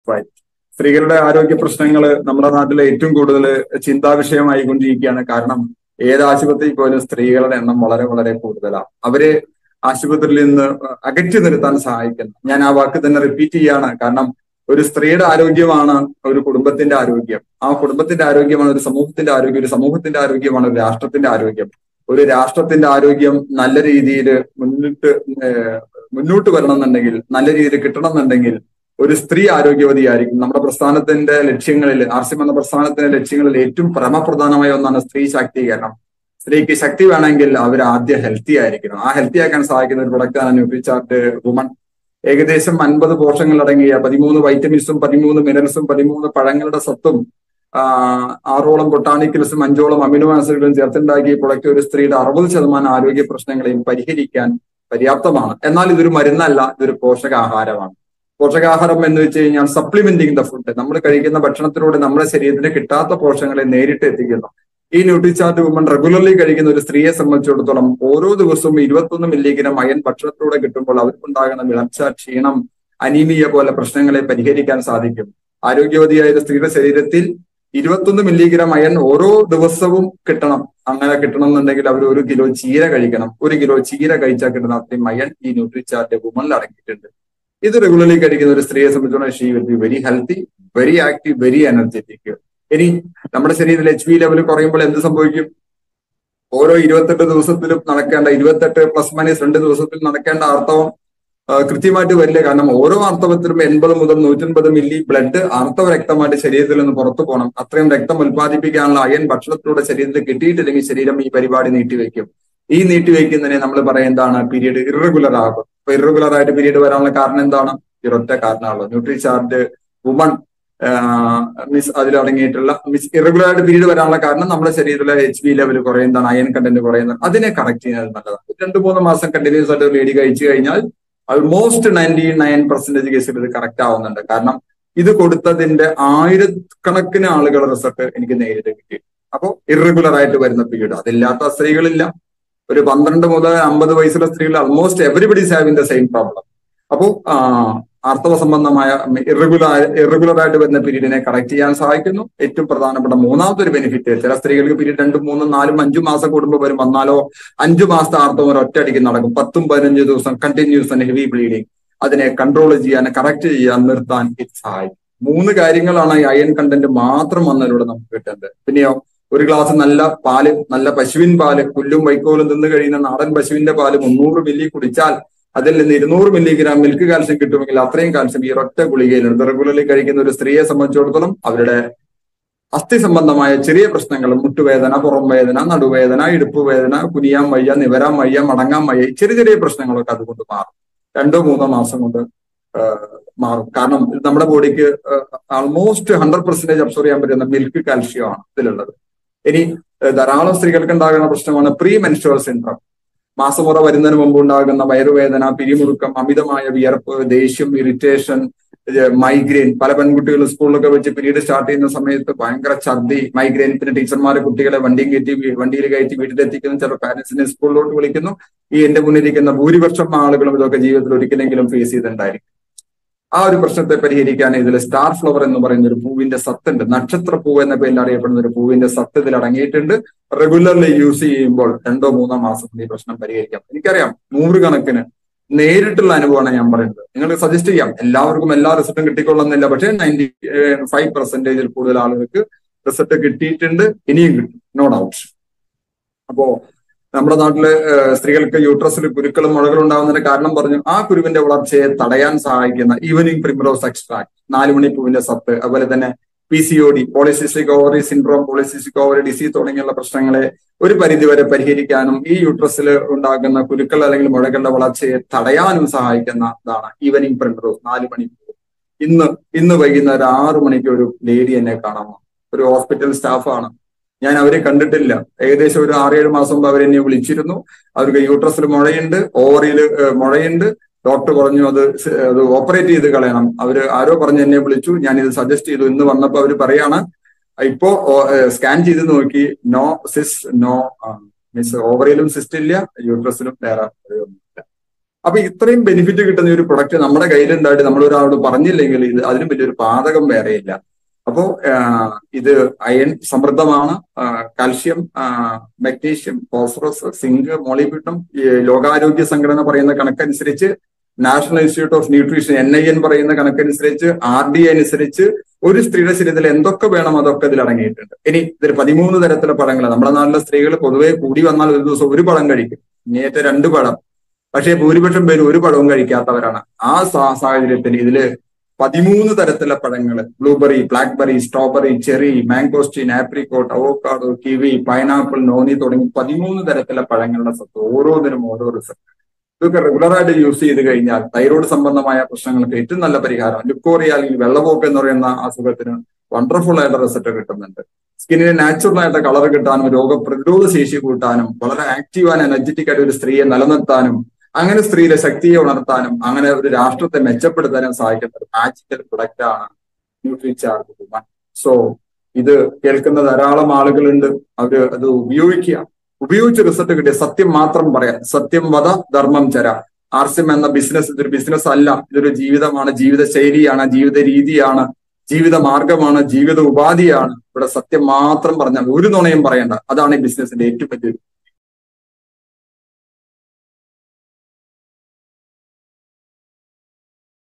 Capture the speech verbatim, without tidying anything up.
Right. സ്ത്രീകളുടെ ആരോഗ്യ പ്രശ്നങ്ങൾ നമ്മുടെ നാട്ടിലെ ഏറ്റവും കൂടുതൽ ചിന്താ വിഷയമായി കൊണ്ടിരിക്കുകയാണ്. കാരണം ഏത് ആശുപത്രിയിൽ പോലും സ്ത്രീകളുടെ എണ്ണം വളരെ വളരെ കൂടുതലാണ്. അവരെ ആശുപത്രിയിൽ നിന്ന് അകറ്റി നിർത്താൻ സഹായിക്കണം. ഞാൻ ആ വാക്ക് തന്നെ റിപ്പീറ്റ് ചെയ്യാണ്. കാരണം ഒരു സ്ത്രീയുടെ ആരോഗ്യമാണ് ഒരു കുടുംബത്തിന്റെ ആരോഗ്യം. ആ കുടുംബത്തിന്റെ ആരോഗ്യമാണ് ഒരു സമൂഹത്തിന്റെ ആരോഗ്യം. ഒരു സമൂഹത്തിന്റെ ആരോഗ്യമാണ് ഒരു രാഷ്ട്രത്തിന്റെ ആരോഗ്യം. ഒരു രാഷ്ട്രത്തിന്റെ ആരോഗ്യം നല്ല രീതിയിൽ മുന്നിട്ട് മുന്നോട്ട് വരണം എന്നുണ്ടെങ്കിൽ, നല്ല രീതിയിൽ കിട്ടണം എന്നുണ്ടെങ്കിൽ ഒരു സ്ത്രീ ആരോഗ്യവതിയായിരിക്കും. നമ്മുടെ പ്രസ്ഥാനത്തിന്റെ ലക്ഷ്യങ്ങളിൽ, ആർ സി എം എന്ന പ്രസ്ഥാനത്തിന്റെ ലക്ഷ്യങ്ങളിൽ ഏറ്റവും പരമപ്രധാനമായ ഒന്നാണ് സ്ത്രീ ശാക്തീകരണം. സ്ത്രീക്ക് ശക്തി വേണമെങ്കിൽ അവർ ആദ്യം ഹെൽത്തി ആയിരിക്കണം. ആ ഹെൽത്തി ആക്കാൻ സഹായിക്കുന്ന ഒരു പ്രൊഡക്റ്റാണ് ന്യൂട്രിചാർട്ട് വുമൺ. ഏകദേശം അൻപത് പോഷകങ്ങൾ അടങ്ങിയ പതിമൂന്ന് വൈറ്റമിൻസും പതിമൂന്ന് മിനറൽസും പതിമൂന്ന് പഴങ്ങളുടെ സത്തും ആറോളം ബൊട്ടാണിക്കൽസും അഞ്ചോളം അമിനോ ആസിഡുകളും ചേർത്തുണ്ടാക്കിയ പ്രൊഡക്റ്റ് ഒരു സ്ത്രീയുടെ അറുപത് ശതമാനം ആരോഗ്യ പ്രശ്നങ്ങളെയും പരിഹരിക്കാൻ പര്യാപ്തമാണ്. എന്നാൽ ഇതൊരു മരുന്നല്ല, ഇതൊരു പോഷകാഹാരമാണ്. പോഷകാഹാരം എന്ന് വെച്ച് കഴിഞ്ഞാൽ സപ്ലിമെന്റിങ് ദ ഫുഡ്. നമ്മൾ കഴിക്കുന്ന ഭക്ഷണത്തിലൂടെ നമ്മുടെ ശരീരത്തിന് കിട്ടാത്ത പോഷകങ്ങളെ നേരിട്ട് എത്തിക്കുന്നു. ഈ ന്യൂട്രിചാർട്ട് വുമൺ റെഗുലർലി കഴിക്കുന്ന ഒരു സ്ത്രീയെ സംബന്ധിച്ചിടത്തോളം ഓരോ ദിവസവും ഇരുപത്തൊന്ന് മില്ലിഗ്രാം അയൺ ഭക്ഷണത്തിലൂടെ കിട്ടുമ്പോൾ അവർക്കുണ്ടാകുന്ന വിളർച്ച, ക്ഷീണം, അനീമിയ പോലെ പ്രശ്നങ്ങളെ പരിഹരിക്കാൻ സാധിക്കും. ആരോഗ്യവതിയായ ഒരു സ്ത്രീയുടെ ശരീരത്തിൽ ഇരുപത്തൊന്ന് മില്ലിഗ്രാം അയൺ ഓരോ ദിവസവും കിട്ടണം. അങ്ങനെ കിട്ടണം എന്നുണ്ടെങ്കിൽ അവർ ഒരു കിലോ ചീര കഴിക്കണം. ഒരു കിലോ ചീര കഴിച്ചാൽ കിട്ടുന്ന അത്രയും അയൺ ഈ ന്യൂട്രിചാർട്ട് വുമണിൽ അടങ്ങിയിട്ടുണ്ട്. ഇത് റെഗുലർലി കഴിക്കുന്ന ഒരു സ്ത്രീയെ സംബന്ധിച്ചിടത്തോളം she will be very healthy, very active, very energetic. ഇനി നമ്മുടെ ശരീരത്തിൽ എച്ച് പി ലെവൽ കുറയുമ്പോൾ എന്ത് സംഭവിക്കും? ഓരോ ഇരുപത്തെട്ട് ദിവസത്തിലും നടക്കേണ്ട, ഇരുപത്തെട്ട് പ്ലസ് മൈനസ് രണ്ട് ദിവസത്തിൽ നടക്കേണ്ട ആർത്തവം കൃത്യമായിട്ട് വരില്ല. കാരണം ഓരോ ആർത്തവത്തിലും എൺപത് മുതൽ നൂറ്റൻപത് മില്ലി ബ്ലഡ് ആർത്തവ രക്തമായിട്ട് ശരീരത്തിൽ നിന്ന് പുറത്തു പോകണം. അത്രയും രക്തം ഉത്പാദിപ്പിക്കാനുള്ള അയൺ ഭക്ഷണത്തിലൂടെ ശരീരത്തിൽ കിട്ടിയിട്ടില്ലെങ്കിൽ ശരീരം ഈ പരിപാടി നീട്ടിവെക്കും. ഈ നീട്ടിവെക്കുന്നതിനെ നമ്മൾ പറയുന്നതാണ് പീരീഡ് ഇറഗുലർ ആകും. അപ്പൊ ഇറഗുലർ ആയിട്ട് പീരീഡ് വരാനുള്ള കാരണം എന്താണ്? ഇതൊറ്റ കാരണമാണല്ലോ. ന്യൂട്രിചാർട്ട് വുമൺ മിസ് അതിലടങ്ങിയിട്ടുള്ള മിസ് ഇറഗുലർ ആയിട്ട് പീരീഡ് വരാനുള്ള കാരണം നമ്മുടെ ശരീരത്തിലെ എച്ച് ബി ലെവൽ കുറയുന്നതാണ്, അയൺ കണ്ടന്റ് കുറയുന്നത്. അതിനെ കറക്റ്റ് ചെയ്യുന്നത് നല്ലതാണ്. രണ്ടു മൂന്ന് മാസം കണ്ടിന്യൂസ് ആയിട്ട് ലേഡി കഴിച്ചു കഴിഞ്ഞാൽ ഓൾമോസ്റ്റ് നയൻറ്റി നയൻ പെർസെന്റേജ് കേസിൽ ഇത് കറക്റ്റ് ആവുന്നുണ്ട്. കാരണം ഇത് കൊടുത്തതിന്റെ ആയിരക്കണക്കിന് ആളുകളുടെ റിസൾട്ട് എനിക്ക് നേരിട്ട് കിട്ടി. അപ്പോൾ ഇറഗുലർ ആയിട്ട് വരുന്ന പീരീഡ് അതില്ലാത്ത സ്ത്രീകളില്ല. ഒരു പന്ത്രണ്ട് മുതൽ അമ്പത് വയസ്സുള്ള സ്ത്രീകൾ almost everybody is having the same problem. അപ്പോൾ ആർത്തവ സംബന്ധമായ ഇറഗുലർ ഇറഗുലർ ആയിട്ട് വരുന്ന പീരീഡിനെ കറക്റ്റ് ചെയ്യാൻ സഹായിക്കുന്നു. ഏറ്റവും പ്രധാനപ്പെട്ട മൂന്നാമത്തെ ഒരു ബെനിഫിറ്റ്, ചില സ്ത്രീകൾക്ക് പീരീഡ് രണ്ടും മൂന്നും നാലും അഞ്ചും മാസം കൂടുമ്പോൾ വരും. വന്നാലോ അഞ്ചു മാസത്തെ ആർത്തവം ഒരു ഒറ്റയടിക്ക് നടക്കും. പത്തും പതിനഞ്ച് ദിവസം കണ്ടിന്യൂസ് ആൻഡ് ഹെവി ബ്ലീഡിങ്. അതിനെ കൺട്രോൾ ചെയ്യാൻ, കറക്റ്റ് ചെയ്യാൻ, നിർത്താൻ ഇത് സഹായിക്കും. മൂന്ന് കാര്യങ്ങളാണ് ഈ അയൺ കണ്ടന്റ് മാത്രം വന്നതിലൂടെ നമുക്ക് കിട്ടുന്നത്. പിന്നെയോ ഒരു ഗ്ലാസ് നല്ല പാല്, നല്ല പശുവിൻ പാല്, പുല്ലും വൈക്കോലും തിന്നു കഴിയുന്ന നാടൻ പശുവിന്റെ പാല് മുന്നൂറ് മില്ലി കുടിച്ചാൽ അതിൽ നിന്ന് ഇരുന്നൂറ് മില്ലിഗ്രാം മിൽക്ക് കാൽസ്യം കിട്ടുമെങ്കിൽ അത്രയും കാൽസ്യം ഈ ഒറ്റ ഗുളികയിലുണ്ട്. റെഗുലർലി കഴിക്കുന്ന ഒരു സ്ത്രീയെ സംബന്ധിച്ചിടത്തോളം അവരുടെ അസ്ഥി സംബന്ധമായ ചെറിയ പ്രശ്നങ്ങൾ, മുട്ടുവേദന, പുറം വേദന, നടുവേദന, ഇടുപ്പ് വേദന, കുനിയാൻ വയ്യ, നിവരാൻ വയ്യ, മടങ്ങാൻ വയ്യ, ചെറിയ ചെറിയ പ്രശ്നങ്ങളൊക്കെ അതുകൊണ്ട് മാറും. രണ്ടോ മൂന്നോ മാസം കൊണ്ട് മാറും. കാരണം നമ്മുടെ ബോഡിക്ക് ആൾമോസ്റ്റ് ഹൺഡ്രഡ് പെർസെന്റേജ് അബ്സോർവ് ചെയ്യാൻ പറ്റുന്ന മിൽക്ക് കാൽഷ്യമാണ് ഇതിലുള്ളത്. ഇനി ധാരാളം സ്ത്രീകൾക്ക് ഉണ്ടാകുന്ന പ്രശ്നമാണ് പ്രീ മെൻസ്ട്രുവൽ സിൻഡ്രോം. മാസമുറ വരുന്നതിന് മുമ്പ് ഉണ്ടാകുന്ന വയറുവേദന, പിരിമുറുക്കം, അമിതമായ വിയർപ്പ്, ദേഷ്യം, ഇറിറ്റേഷൻ, മൈഗ്രെയിൻ. പല പെൺകുട്ടികളും സ്കൂളിലൊക്കെ വെച്ച് പീരീഡ് സ്റ്റാർട്ട് ചെയ്യുന്ന സമയത്ത് ഭയങ്കര ഛർദി, മൈഗ്രെയിൻ. പിന്നെ ടീച്ചർമാരെ കുട്ടികളെ വണ്ടിയും കയറ്റി വണ്ടിയിൽ കയറ്റി വീട്ടിലെത്തിക്കുന്നു. ചില പാരന്റ്സിനെ സ്കൂളിലോട്ട് വിളിക്കുന്നു. ഈ എന്റെ മുന്നിലിരിക്കുന്ന ഭൂരിപക്ഷം ആളുകളും ഇതൊക്കെ ജീവിതത്തിൽ ഒരിക്കലെങ്കിലും ഫേസ് ചെയ്തിട്ടുണ്ടായിരിക്കും. ആ ഒരു പ്രശ്നത്തെ പരിഹരിക്കാൻ ഇതിൽ സ്റ്റാർ ഫ്ലവർ എന്ന് പറയുന്ന ഒരു പൂവിന്റെ സത്തുണ്ട്. നക്ഷത്ര പൂവ് എന്ന പേരിൽ അറിയപ്പെടുന്ന ഒരു പൂവിന്റെ സത്ത് ഇതിൽ അടങ്ങിയിട്ടുണ്ട്. റെഗുലർലി യൂസ് ചെയ്യുമ്പോൾ രണ്ടോ മൂന്നോ മാസം ഈ പ്രശ്നം പരിഹരിക്കാം. എനിക്കറിയാം നൂറുകണക്കിന് നേരിട്ടുള്ള അനുഭവമാണ് ഞാൻ പറയുന്നത്. നിങ്ങൾക്ക് സജസ്റ്റ് ചെയ്യാം. എല്ലാവർക്കും എല്ലാ റിസൾട്ടും കിട്ടിക്കൊള്ളുന്നില്ല. പക്ഷേ നയൻറ്റി ഫൈവ് പെർസെന്റേജിൽ കൂടുതൽ ആളുകൾക്ക് റിസൾട്ട് കിട്ടിയിട്ടുണ്ട്, ഇനിയും കിട്ടും, നോ ഡൗട്ട്. അപ്പോ നമ്മുടെ നാട്ടില് സ്ത്രീകൾക്ക് യൂട്രസിൽ കുരുക്കളും മുഴകളും ഉണ്ടാകുന്നതിന്റെ കാരണം പറഞ്ഞു. ആ കുരുവിന്റെ വളർച്ചയെ തടയാൻ സഹായിക്കുന്ന ഈവനിങ് പ്രിമറോസ് എക്സ്ട്രാക്ട്, നാലുമണിപ്പൂവിന്റെ സത്ത്, അതുപോലെ തന്നെ P C O D, polycystic ovary syndrome, polycystic ovary disease തുടങ്ങിയുള്ള പ്രശ്നങ്ങളെ ഒരു പരിധിവരെ പരിഹരിക്കാനും ഈ യൂട്രസിൽ ഉണ്ടാകുന്ന കുരുക്കൾ അല്ലെങ്കിൽ മുഴകളുടെ വളർച്ചയെ തടയാനും സഹായിക്കുന്നതാണ് ഈവനിങ് പ്രിമറോസ്, നാലുമണിപ്പൂ. ഇന്ന് ഇന്ന് വൈകുന്നേരം ആറു മണിക്ക് ഒരു ലേഡി എന്നെ കാണാം. ഒരു ഹോസ്പിറ്റൽ സ്റ്റാഫാണ്. ഞാൻ അവരെ കണ്ടിട്ടില്ല. ഏകദേശം ഒരു ആറേഴ് മാസം മുമ്പ് അവരെന്നെ വിളിച്ചിരുന്നു. അവർക്ക് യൂട്രസിൽ മുഴയുണ്ട്, ഓവറിയിൽ മുഴയുണ്ട്. ഡോക്ടർ പറഞ്ഞു അത് അത് ഓപ്പറേറ്റ് ചെയ്ത് കളയണം. അവര് ആരോ പറഞ്ഞ് എന്നെ വിളിച്ചു. ഞാൻ ഇത് സജസ്റ്റ് ചെയ്തു. ഇന്ന് വന്നപ്പോ അവര് പറയാണ് ഇപ്പോ സ്കാൻ ചെയ്ത് നോക്കി, നോ സിസ്, നോ മിസ്, ഓവറിയിലും സിസ്റ്റ് ഇല്ല, യൂട്രസിലും വേറെ ഒന്നുമില്ല. അപ്പൊ ഇത്രയും ബെനിഫിറ്റ് കിട്ടുന്ന ഒരു പ്രൊഡക്റ്റ് നമ്മുടെ കയ്യിലുണ്ടായിട്ട് നമ്മൾ ഒരാളോട് പറഞ്ഞില്ലെങ്കിൽ ഇത് അതിനും വലിയൊരു പാതകം വേറെയില്ല. അപ്പോ ഇത് അയൺ സമൃദ്ധമാണ്, calcium, magnesium, phosphorus, zinc, molybdenum. ലോകാരോഗ്യ സംഘടന പറയുന്ന കണക്കനുസരിച്ച്, National Institute of Nutrition N I N പറയുന്ന കണക്കനുസരിച്ച്, ആർ ഡി അനുസരിച്ച് ഒരു സ്ത്രീയുടെ ശരീരത്തിൽ എന്തൊക്കെ വേണം അതൊക്കെ ഇതിൽ അടങ്ങിയിട്ടുണ്ട്. ഇനി ഇതിൽ പതിമൂന്ന് തരത്തിലുള്ള പഴങ്ങൾ. നമ്മുടെ നാട്ടിലെ സ്ത്രീകൾ പൊതുവെ കൂടി വന്നാൽ ഒരു ദിവസം ഒരു പഴം കഴിക്കും, ഇനിയേറ്റ രണ്ട് പഴം. പക്ഷേ ഭൂരിപക്ഷം പേര് ഒരു പഴവും കഴിക്കാത്തവരാണ്. ആ സാഹചര്യത്തിൽ ഇതില് പതിമൂന്ന് തരത്തിലുള്ള പഴങ്ങൾ, blueberry, blackberry, strawberry, cherry, mangosteen, apricot, avocado, kiwi, pineapple, noni തുടങ്ങി പതിമൂന്ന് തരത്തിലുള്ള പഴങ്ങളുടെ സത്ത്, ഓരോന്നിനും ഓരോ റിസൾട്ട്. ഇതൊക്കെ റെഗുലറായിട്ട് യൂസ് ചെയ്ത് കഴിഞ്ഞാൽ തൈറോയ്ഡ് സംബന്ധമായ പ്രശ്നങ്ങൾക്ക് ഏറ്റവും നല്ല പരിഹാരം. ലുക്കോറിയ അല്ലെങ്കിൽ വെള്ളപോക്ക് എന്ന് പറയുന്ന അസുഖത്തിന് വണ്ടർഫുൾ ആയിട്ട് റിസൾട്ട് കിട്ടുന്നുണ്ട്. സ്കിന്നിന് നാച്ചുറൽ ആയിട്ട് കളർ കിട്ടാനും രോഗപ്രതിരോധ ശേഷി കൂട്ടാനും വളരെ ആക്റ്റീവ് ആൻഡ് എനർജറ്റിക് ആയിട്ട് ഒരു സ്ത്രീയെ നിലനിർത്താനും അങ്ങനെ സ്ത്രീയുടെ ശക്തിയെ ഉണർത്താനും അങ്ങനെ ഒരു രാഷ്ട്രത്തെ മെച്ചപ്പെടുത്താനും സഹായിക്കുന്ന ഒരു മാജിക്കൽ പ്രൊഡക്റ്റ് ആണ് ന്യൂട്രിചാർജ് വുമൺ. സോ ഇത് കേൾക്കുന്ന ധാരാളം ആളുകളുണ്ട്, അവര് അത് ഉപയോഗിക്കുക. ഉപയോഗിച്ച് റിസൾട്ട് കിട്ടിയ സത്യം മാത്രം പറയാം. സത്യം വധ ധർമ്മം ചര. ആർസ്യം എന്ന ബിസിനസ് ഇതൊരു ബിസിനസ് അല്ല, ഇതൊരു ജീവിതമാണ്, ജീവിത ശൈലിയാണ്, ജീവിത രീതിയാണ്, ജീവിത മാർഗമാണ്, ജീവിത ഉപാധിയാണ്. ഇവിടെ സത്യം മാത്രം പറഞ്ഞാൽ ഒരു നുണയും പറയണ്ട. അതാണ് ഈ ബിസിനസിന്റെ ഏറ്റവും വലിയൊരു